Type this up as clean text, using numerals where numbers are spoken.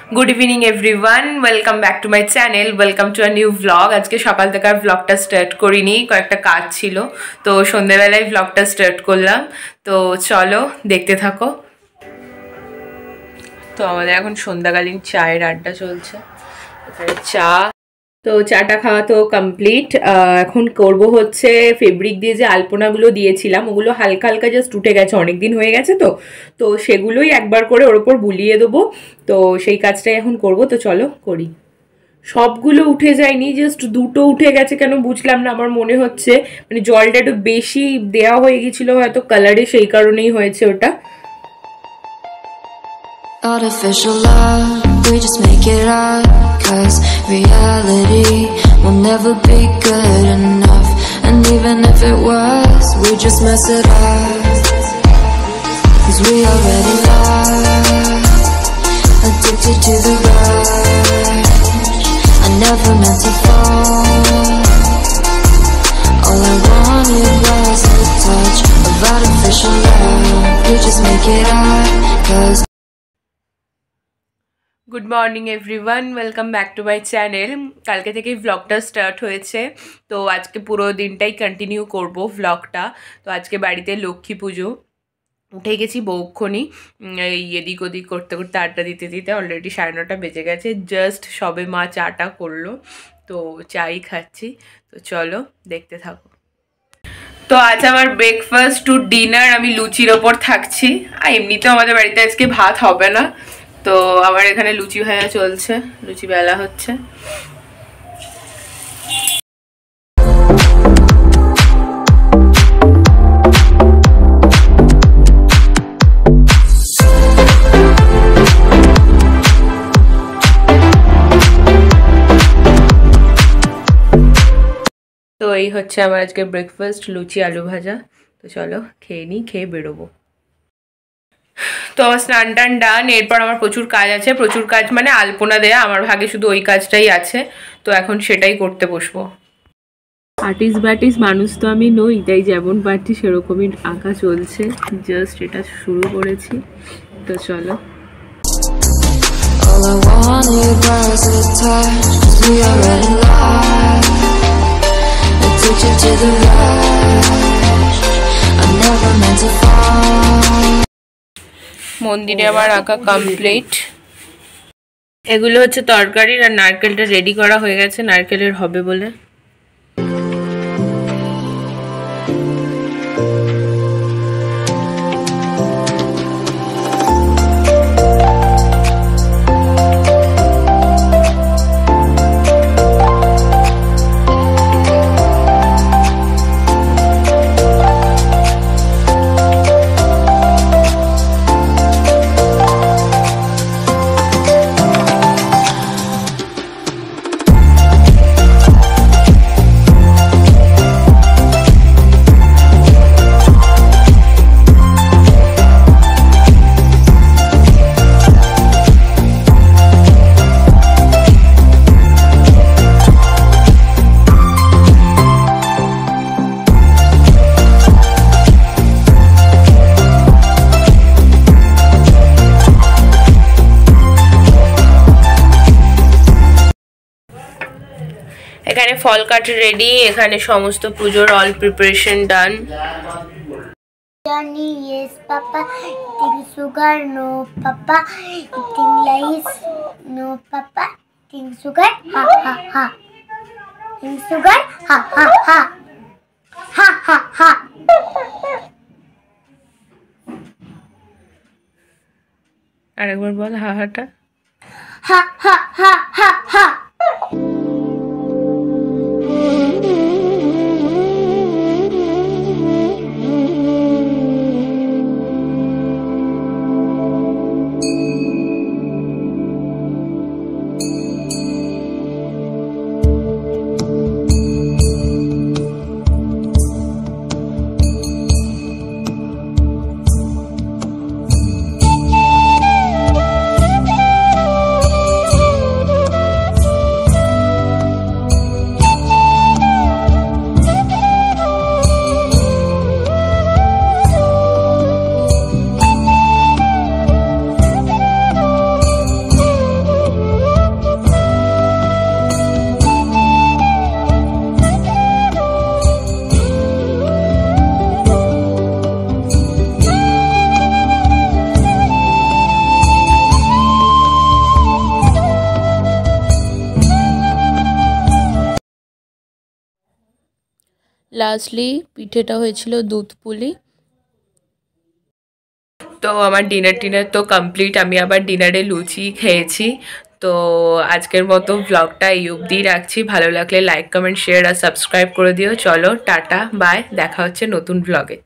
Good evening everyone, welcome back to my channel, welcome to a new vlog. আজকে সকাল থেকে আর vlogটা start করিনি, কয়েকটা কাজ ছিল তো সন্ধ্যাবেলায় vlogটা স্টার্ট করলাম। তো চলো দেখতে থাকো। তো আমাদের এখন সন্ধ্যাকালীন চায়ের আড্ডা চলছে। এখানে চা, তো চাটা খাওয়া তো কমপ্লিট। এখন করব হচ্ছে ফেব্রিক দিয়ে যে আলপনাগুলো দিয়েছিলাম ওগুলো হালকা হালকা জাস্ট উঠে গেছে, অনেক দিন হয়ে গেছে তো সেগুলোই একবার করে ওর ওপর বুলিয়ে দেবো। তো সেই কাজটাই এখন করব, তো চলো করি। সবগুলো উঠে যায়নি, জাস্ট দুটো উঠে গেছে, কেন বুঝলাম না। আমার মনে হচ্ছে মানে জলটা একটু বেশি দেওয়া হয়ে গেছিলো হয়তো কালারে, সেই কারণেই হয়েছে ওটা। Artificial love, we just make it up, 'cause reality will never be good enough. And even if it was, we just mess it up, 'cause we already lost, addicted to the rush. I never meant to fall, all I wanted was a touch of artificial love. We just make it up, 'cause good morning everyone, welcome back to my channel. কালকে থেকেই ভ্লগটা start হয়েছে, তো আজকে পুরো দিনটাই continue করব ভ্লগটা। তো আজকে বাড়িতে লক্ষ্মী পুজো, উঠে গেছি বহুক্ষণই, এই এদিক ওদিক করতে করতে আড্ডা দিতে দিতে অলরেডি 9:30 বেজে গেছে। জাস্ট সবে মা চাটা করলো, তো চাই খাচ্ছি। তো চলো দেখতে থাকো। তো আজ আমার ব্রেকফাস্ট টু ডিনার আমি লুচির ওপর থাকছি। আর এমনিতেও আমাদের বাড়িতে আজকে ভাত হবে না, তো আমার এখানে লুচি ভাজা চলছে, লুচি বেলা হচ্ছে। তো এই হচ্ছে আমার আজকে ব্রেকফাস্ট, লুচি আলু ভাজা। তো চলো খেয়ে নিই, খেয়ে বেরোবো। তো আমার স্নান টান ডান, এরপর আমার প্রচুর কাজ আছে, প্রচুর কাজ মানে আলপনা দেয়া, আমার ভাগে শুধু ওই কাজটাই আছে। তো এখন সেটাই করতে বসবো। আর্টিস্ট ব্যাটিস্ট মানুষ তো আমি নই, তাই যেমন পারছি সেরকমই আঁকা চলছে, জাস্ট এটা শুরু করেছি। তো চলো। মন্দিরে আমার আঁকা কমপ্লিট। এগুলো হচ্ছে তরকারির, আর নারকেলটা রেডি করা হয়ে গেছে নারকেলের হবে বলে। এখানে ফল কাট রেডি, এখানে সমস্ত পুজোর all preparation done. Johnny, yes, Papa. Eating sugar, no, Papa. Eating lice, no, Papa. Eating sugar, ha ha ha. Eating sugar, ha ha ha. Ha ha ha. আরেকবার বল হা হাটা। Ha ha ha ha ha. Lastly পিঠেটা হয়েছিল দুধ পুলি। তো আমার dinner তো complete, আমি আবার ডিনারে লুচি খেয়েছি। তো আজকের মতো ব্লগটা এই অবধি রাখছি। ভালো লাগলে লাইক কমেন্ট শেয়ার আর সাবস্ক্রাইব করে দিও। চলো টাটা বাই, দেখা হচ্ছে নতুন ব্লগে।